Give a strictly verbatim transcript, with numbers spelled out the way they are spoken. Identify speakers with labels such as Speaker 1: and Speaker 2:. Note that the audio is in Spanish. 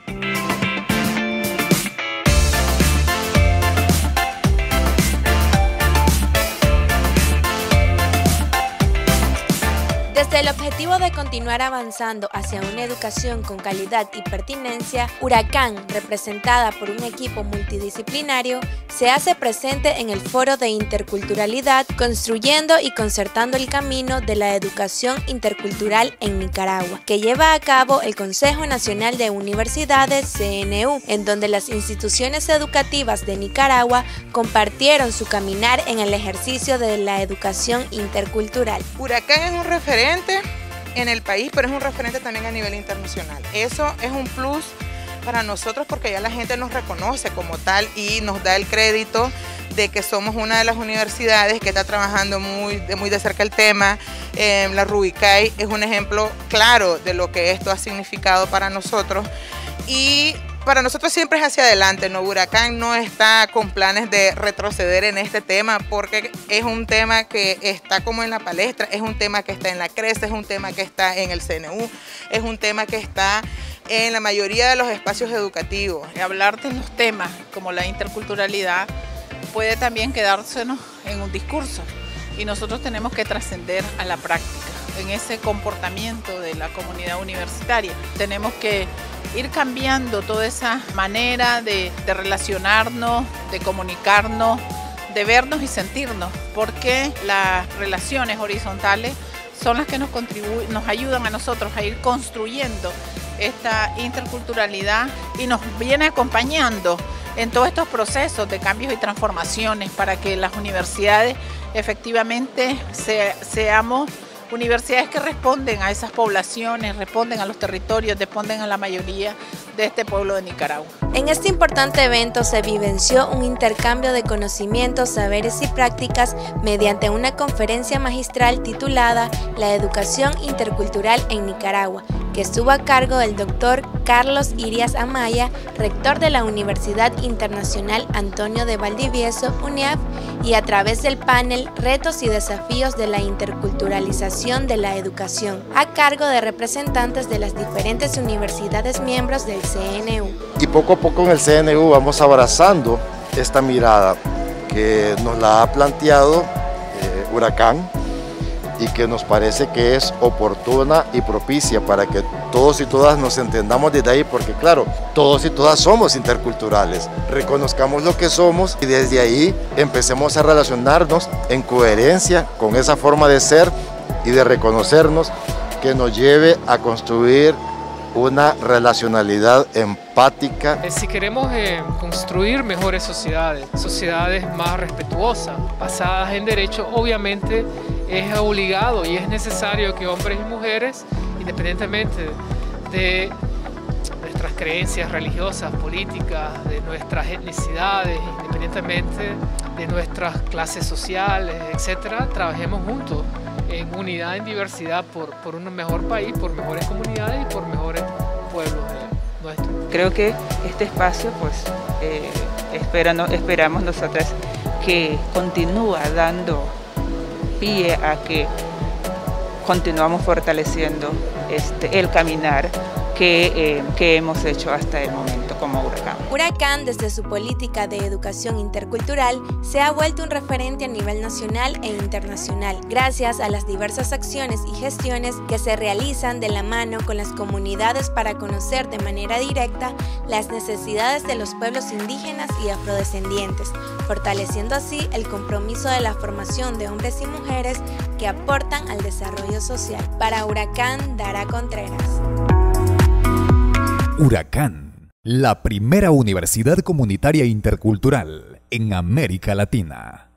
Speaker 1: Desde el objetivo de continuar avanzando hacia una educación con calidad y pertinencia, Huracán, representada por un equipo multidisciplinario, se hace presente en el Foro de Interculturalidad, construyendo y concertando el camino de la educación intercultural en Nicaragua, que lleva a cabo el Consejo Nacional de Universidades, C N U, en donde las instituciones educativas de Nicaragua compartieron su caminar en el ejercicio de la educación intercultural.
Speaker 2: Huracán es un referente en el país, pero es un referente también a nivel internacional. Eso es un plus para nosotros porque ya la gente nos reconoce como tal y nos da el crédito de que somos una de las universidades que está trabajando muy de, muy de cerca el tema. Eh, la Rubicay es un ejemplo claro de lo que esto ha significado para nosotros y para nosotros siempre es hacia adelante, ¿no? Huracán no está con planes de retroceder en este tema porque es un tema que está como en la palestra, es un tema que está en la CRECE, es un tema que está en el C N U, es un tema que está en la mayoría de los espacios educativos.
Speaker 3: Hablar de los temas como la interculturalidad puede también quedársenos en un discurso y nosotros tenemos que trascender a la práctica. En ese comportamiento de la comunidad universitaria tenemos que ir cambiando toda esa manera de, de relacionarnos, de comunicarnos, de vernos y sentirnos, porque las relaciones horizontales son las que nos contribuyen, nos ayudan a nosotros a ir construyendo esta interculturalidad y nos viene acompañando en todos estos procesos de cambios y transformaciones para que las universidades efectivamente se, seamos universidades que responden a esas poblaciones, responden a los territorios, responden a la mayoría de este pueblo de Nicaragua.
Speaker 1: En este importante evento se vivenció un intercambio de conocimientos, saberes y prácticas mediante una conferencia magistral titulada La Educación Intercultural en Nicaragua, que estuvo a cargo del doctor Carlos Irias Amaya, rector de la Universidad Internacional Antonio de Valdivieso, UNIAV, y a través del panel Retos y Desafíos de la Interculturalización de la Educación, a cargo de representantes de las diferentes universidades miembros del C N U.
Speaker 4: Y poco a poco en el C N U vamos abrazando esta mirada que nos la ha planteado eh, Huracán, y que nos parece que es oportuna y propicia para que todos y todas nos entendamos desde ahí, porque claro, todos y todas somos interculturales, reconozcamos lo que somos y desde ahí empecemos a relacionarnos en coherencia con esa forma de ser y de reconocernos que nos lleve a construir una relacionalidad empática.
Speaker 5: Si queremos eh, construir mejores sociedades, sociedades más respetuosas, basadas en derecho, obviamente es obligado y es necesario que hombres y mujeres, independientemente de nuestras creencias religiosas, políticas, de nuestras etnicidades, independientemente de nuestras clases sociales, etcétera, trabajemos juntos en unidad, en diversidad, por, por un mejor país, por mejores comunidades y por mejores pueblos eh, nuestros.
Speaker 6: Creo que este espacio, pues, eh, esperando, esperamos nosotras que continúa dando pie a que continuamos fortaleciendo este, el caminar que, eh, que hemos hecho hasta el momento como Huracán.
Speaker 1: Huracán, desde su política de educación intercultural, se ha vuelto un referente a nivel nacional e internacional, gracias a las diversas acciones y gestiones que se realizan de la mano con las comunidades para conocer de manera directa las necesidades de los pueblos indígenas y afrodescendientes, fortaleciendo así el compromiso de la formación de hombres y mujeres que aportan al desarrollo social. Para Huracán, Dara Contreras.
Speaker 7: Huracán, la primera universidad comunitaria intercultural en América Latina.